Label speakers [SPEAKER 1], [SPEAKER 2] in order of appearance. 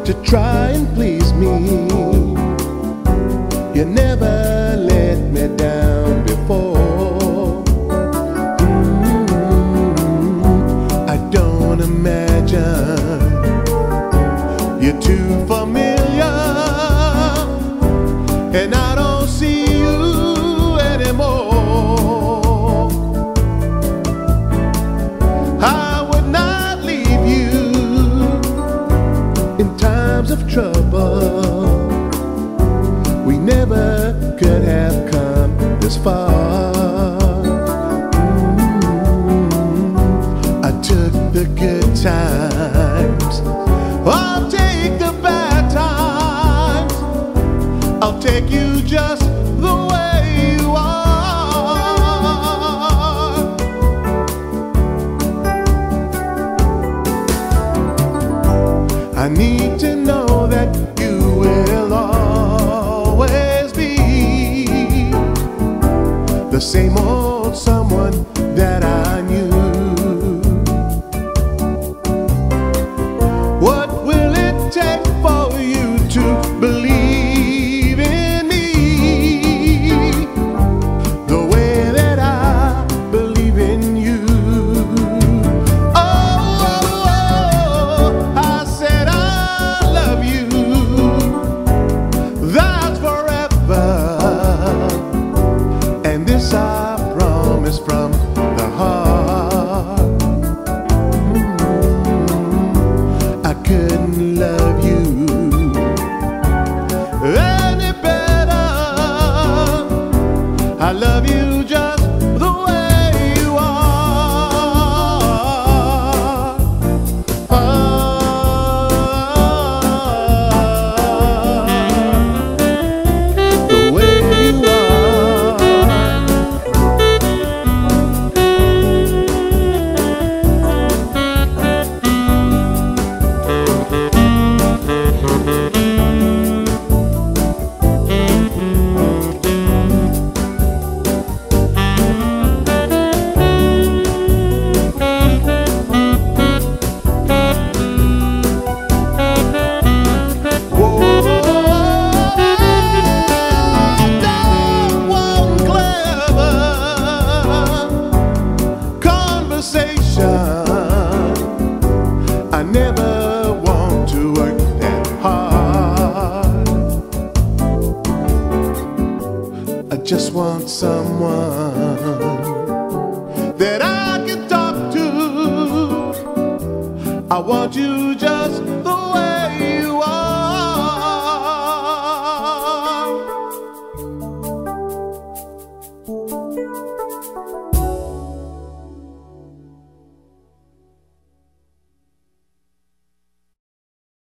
[SPEAKER 1] to try and please me. You never let me down before. I don't imagine you're too familiar, and I don't see you anymore. I would not leave you in times of trouble. We never could have come this far. I took the good times, I'll take the bad times. I'll take you just the way you are. I need to know that you will always be the same old someone that I knew. What will it take for you to believe in me the way that I believe in you? Oh, I said I love you, that's forever, and this I promise from the heart. I couldn't love you any better. I love you just the way you are. The way you I never want to work that hard. I just want someone that I can talk to. I want you just the way